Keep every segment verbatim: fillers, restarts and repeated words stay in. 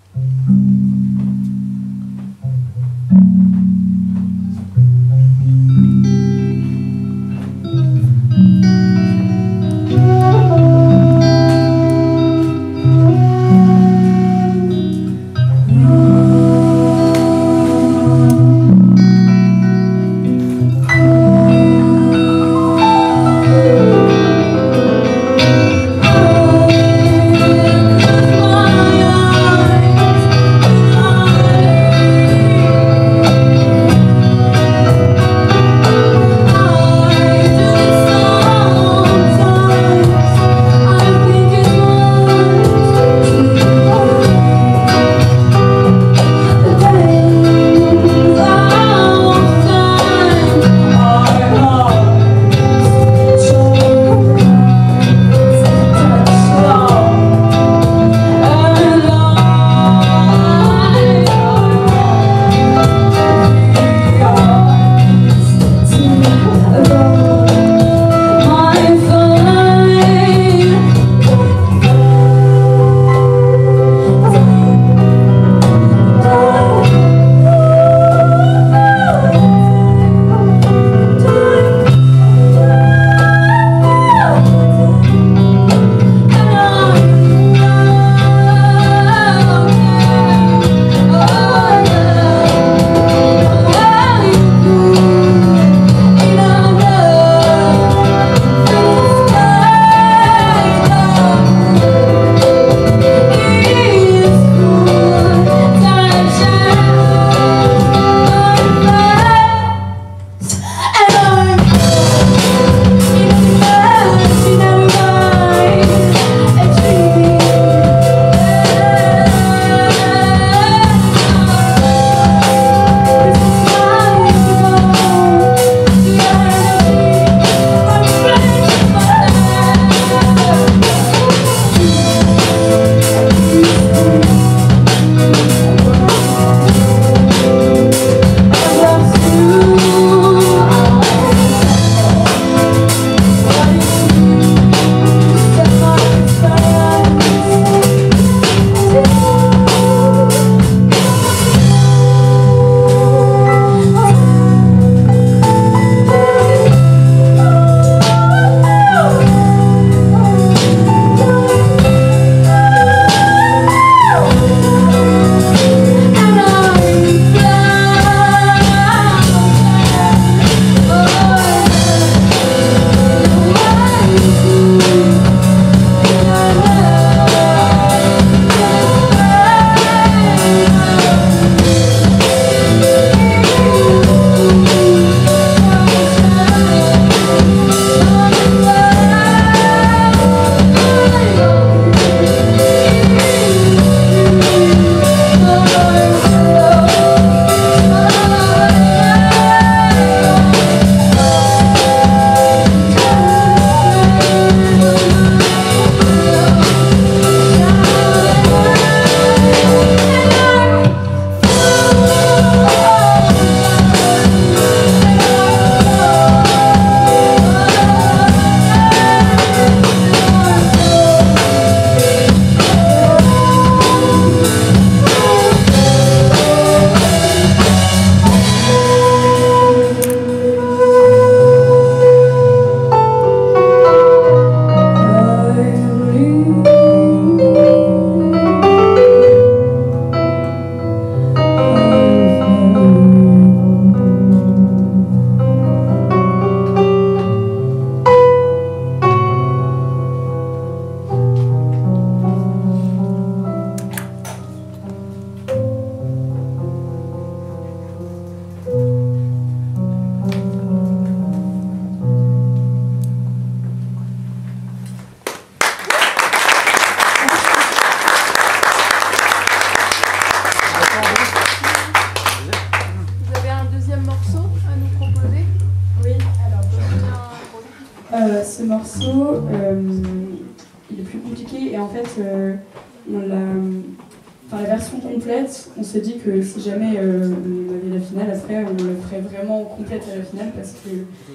Euh, ce morceau, euh, il est plus compliqué et en fait, euh, on l'a, enfin, la version complète, on s'est dit que si jamais euh, on avait la finale après, on le ferait vraiment complète à la finale parce que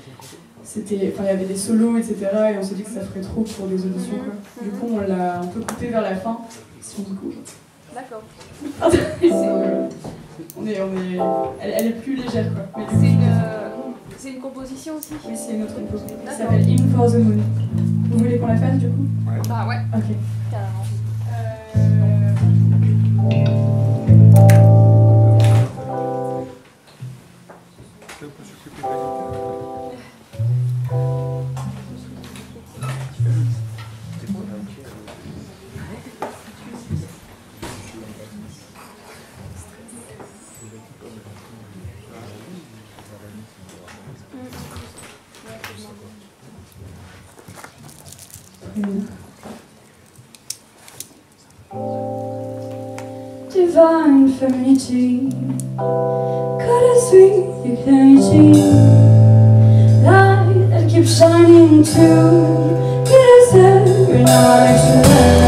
c'était, enfin, il y avait des solos, et cetera. Et on s'est dit que ça ferait trop pour des auditions, quoi. Du coup, on l'a un peu coupé vers la fin. Si on du coup. D'accord. on est, on est, elle, elle est plus légère quoi. C'est une, euh, c'est une composition aussi. Oui, c'est une autre composition qui s'appelle In for the Moon. Vous voulez qu'on la fasse du coup? Ouais. Bah ouais. Ok. Carrément. Divine femininity, goddess sweet dignity, light that keeps shining to get us there in our next life.